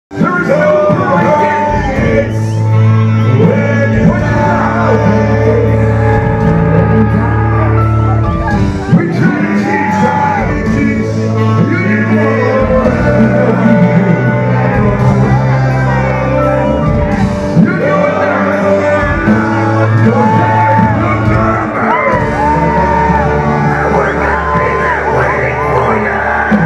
There is no forgiveness when you we try to teach, you didn't want you know we're gonna be there waiting for you.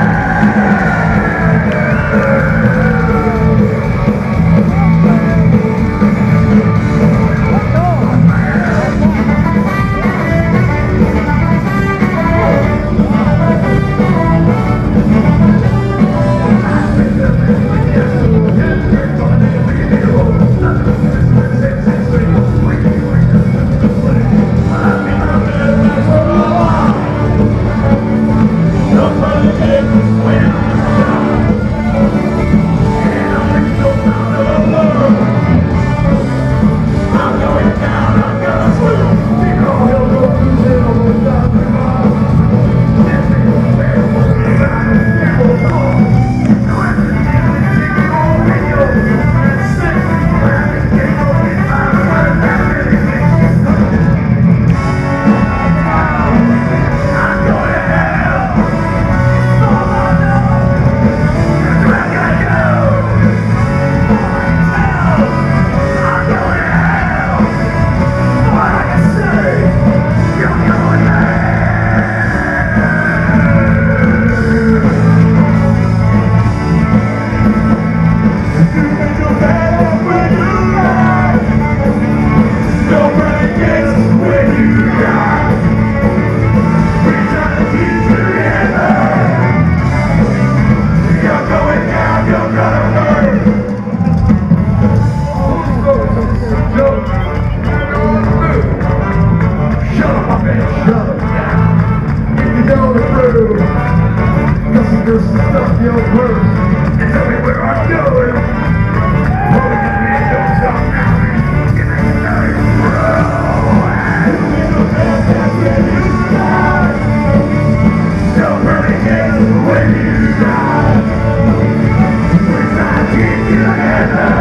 Stuff your words and tell me where I'm going. Holding your hand, don't stop now. Give me the night, bro. Don't really care when you die. We're not together.